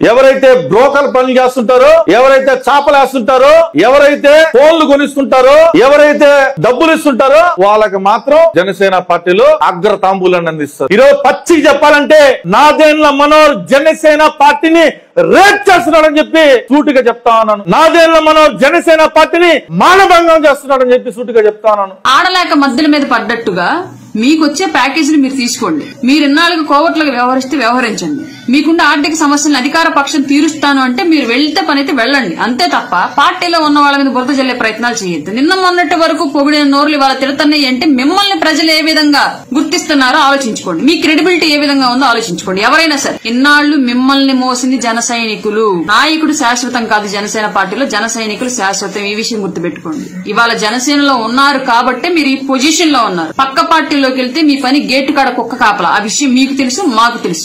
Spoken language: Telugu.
ఎవరైతే బ్రోకర్ పనులు చేస్తుంటారో, ఎవరైతే చేపలు వేస్తుంటారో, ఎవరైతే ఫోన్లు కొనిస్తుంటారో, ఎవరైతే డబ్బులు ఇస్తుంటారో వాళ్ళకి మాత్రం జనసేన పార్టీలో అగ్ర తాంబూలాన్ని అందిస్తారు. ఈరోజు పచ్చి చెప్పాలంటే నాదెండ్ల మనోహర్ జనసేన పార్టీని రేట్ చేస్తున్నాడని చెప్పి సూటిగా చెప్తా ఉన్నాను. నాదెండ్ల మనోహర్ జనసేన పార్టీని మానభంగం చేస్తున్నాడని చెప్పి సూటిగా చెప్తా ఉన్నాను. ఆడలేక మధ్యల మీద పడ్డట్టుగా మీకొచ్చే ప్యాకేజీని మీరు తీసుకోండి. మీరు ఇన్నాళ్ళకు కోవట్లుగా వ్యవహరిస్తే వ్యవహరించండి. మీకుండే ఆర్థిక సమస్యలను అధికార పక్షం తీరుస్తాను అంటే మీరు వెళ్తే పనైతే వెళ్ళండి, అంతే తప్ప పార్టీలో ఉన్న వాళ్ళ మీద బురద జల్లే ప్రయత్నాలు చేయొద్దు. నిన్న మొన్నటి వరకు పొగిడిన నోర్లు వాళ్ళ తిడతన్నాయి అంటే మిమ్మల్ని ప్రజలు ఏ విధంగా గుర్తిస్తున్నారో ఆలోచించుకోండి. మీ క్రెడిబిలిటీ ఏ విధంగా ఉందో ఆలోచించుకోండి. ఎవరైనా సరే ఇన్నాళ్లు మిమ్మల్ని మోసింది జన సైనికులు. నాయకుడు శాశ్వతం కాదు జనసేన పార్టీలో, జన సైనికులు శాశ్వతం. ఈ విషయం గుర్తుపెట్టుకోండి. ఇవాళ జనసేనలో ఉన్నారు కాబట్టి మీరు ఈ పొజిషన్ లో ఉన్నారు. పక్క పార్టీలోకి వెళ్తే మీ పని గేటు కాడ కుక్క కాపలా. ఆ విషయం మీకు తెలుసు, మాకు తెలుసు.